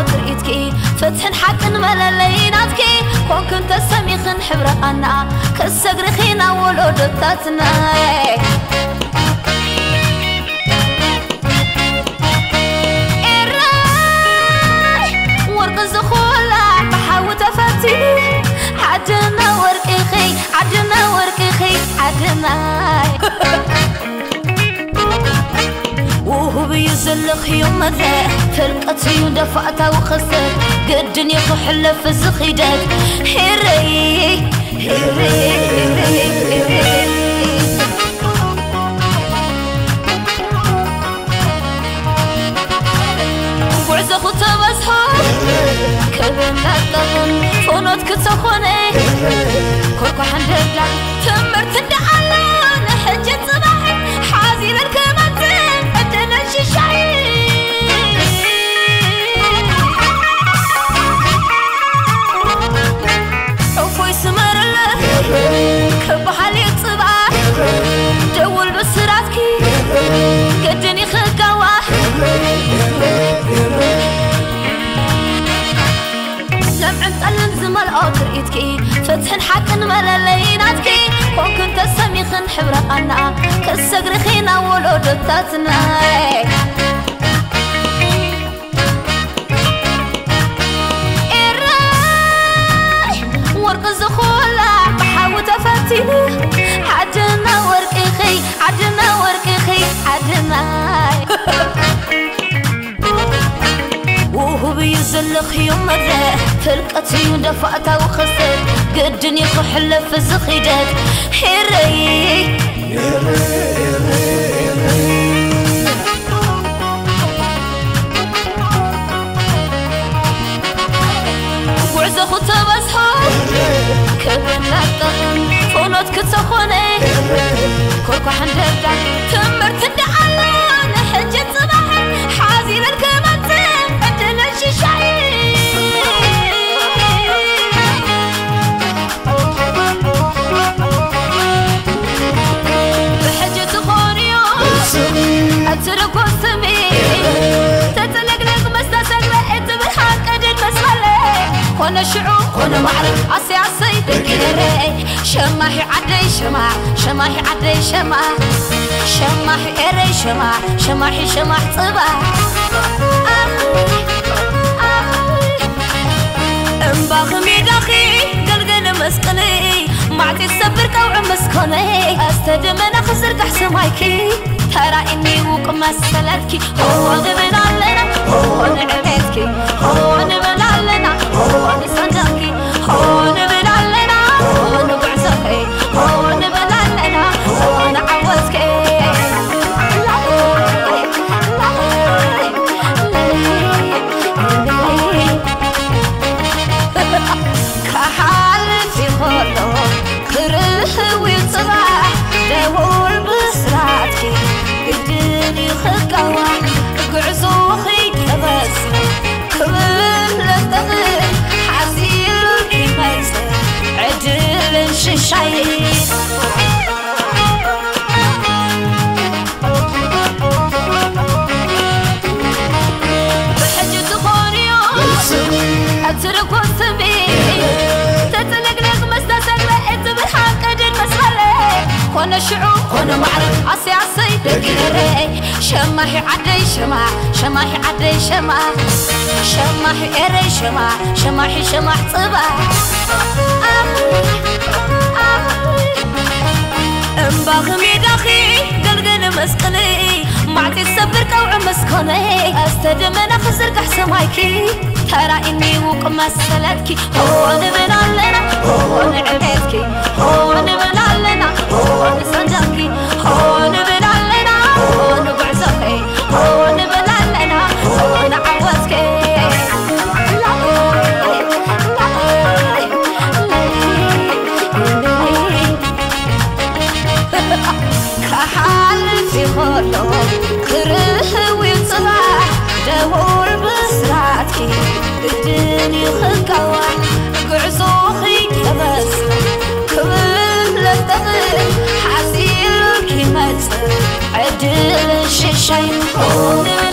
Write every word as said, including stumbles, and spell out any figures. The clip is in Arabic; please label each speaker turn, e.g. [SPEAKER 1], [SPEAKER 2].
[SPEAKER 1] تريتكي فتحن حقن ملليناتكي كون كنت سميخن حبرقنا كسقرخينا ولودتاتنا عدنا ورقي خي عدنا ورقي خي عدنا وهو بيزلخ يوم ذا فرقتي ودفعتها وخسر قدني خحلة في الزخيدات هيري هيري هيري وعزخ وتبسها كلنا طغن فونوت كتسخوني كوركو حندبلا تمرت الدعالان حجة صباحي حازير الكماتين عدنا الشيشاي عفوي سمر الله كبحالي صباح دول بسراتكي قدني خقاوة تريتكي فتحن حقن ملليناتكي كون كنت سميخن حبرقنا كسقرخينا ولودتاتنا إراي ورق الزخولة بحاول تفتيني عدنا ورقي خي عدنا ورقي خي عدنا وهو بيزلخ يوم ذا فرقتي ودفعتها وخسر قدني خحلة في الزخيدات هيري وعزخ وتبسها كبنا طغن فونوت كتسخوني كوركو حندبلا تمرت الدعالان حجة صباحي حازير الكماتين عدنا الشيشاي أترك وسمي تتلقلق مستسق بقيت بالحق أجد مسألة كون شعوب كون معرف عسي عسي بكيري شماحي عدي شماح شماحي عدي شماح شماحي إري شماح شماحي شماح صباح امباخمي داخي قلقل مسقني معتي السبر كوع مسكوني استدمنا خسر تحسن مايكي ترى إني وقم مسلتكي هو نبنا لنا هو نعبتكي هو نبنا لنا هو نصدقكي هو نبنا لنا هو نبعزكي هو نبنا لنا هو نعوزكي كحالتي خلو كره ويصبح دور بسراتكي قدني خقاوة قعزوخي كبس كل الدغل حزير كمس عدل ششاي بحجة خوريون أترك وسمي تتلقلق مستسق بقيت بالحق أجل مسألة كون شعوب كون معرف عسي عسي بكيري شماحي عدي شماح شماحي عدي شماح شماحي إري شماح شماحي شماح صباح امباخمي داخي قلقل مسقني معتي السبر كوع مسكوني استدمنا خسر كحسن مايكي ترى إني وقم مسلتكي هو نبنا لنا هو نعبتكي هو نبنا لنا هو نصدقكي هو نبنا لنا هو نبعزكي هو نبنا لنا هو نعوزكي كحالتي خلو كره ويصبح دور بسراتكي قدني خقاوة قعزوخي كبس كل الدغل حزير كمس عدل ششاي